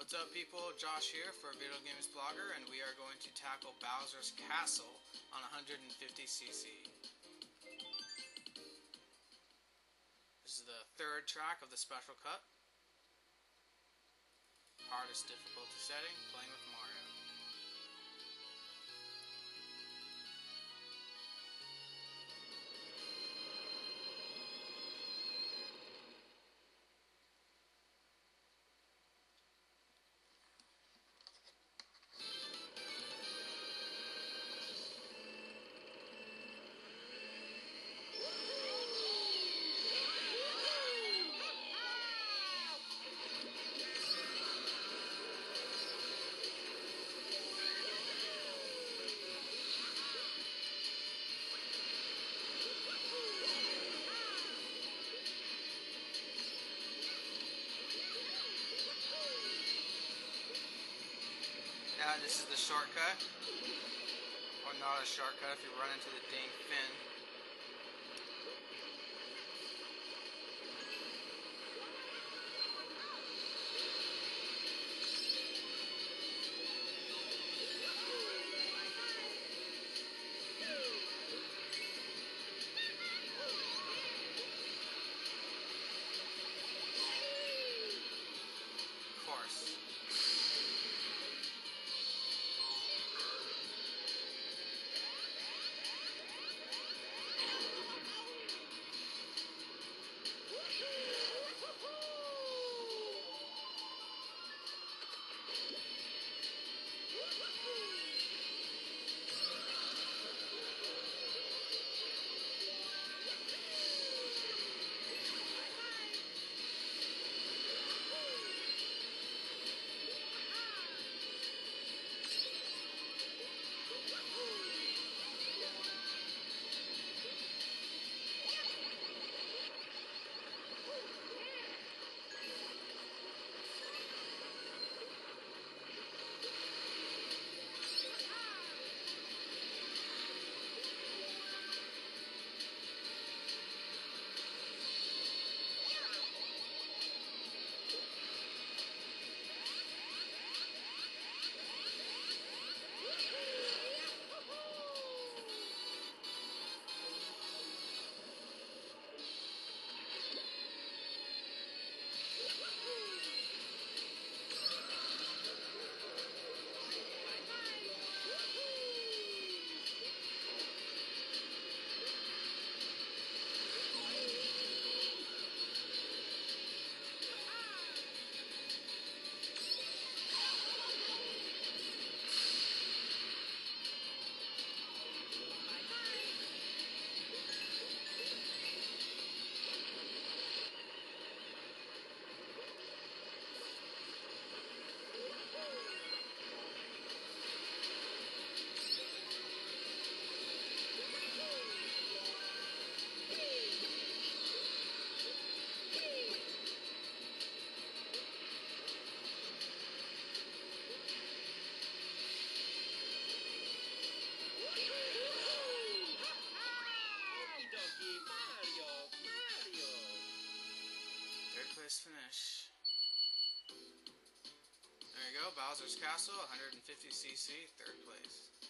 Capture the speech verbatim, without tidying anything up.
What's up people, Josh here for Video Games Blogger, and we are going to tackle Bowser's Castle on one hundred fifty c c. This is the third track of the special cut. Hardest difficulty setting, playing with Mario. Now this is the shortcut, or not a shortcut if you run into the dang fin. Of course. Third place finish. There you go, Bowser's Castle, one hundred fifty c c, third place.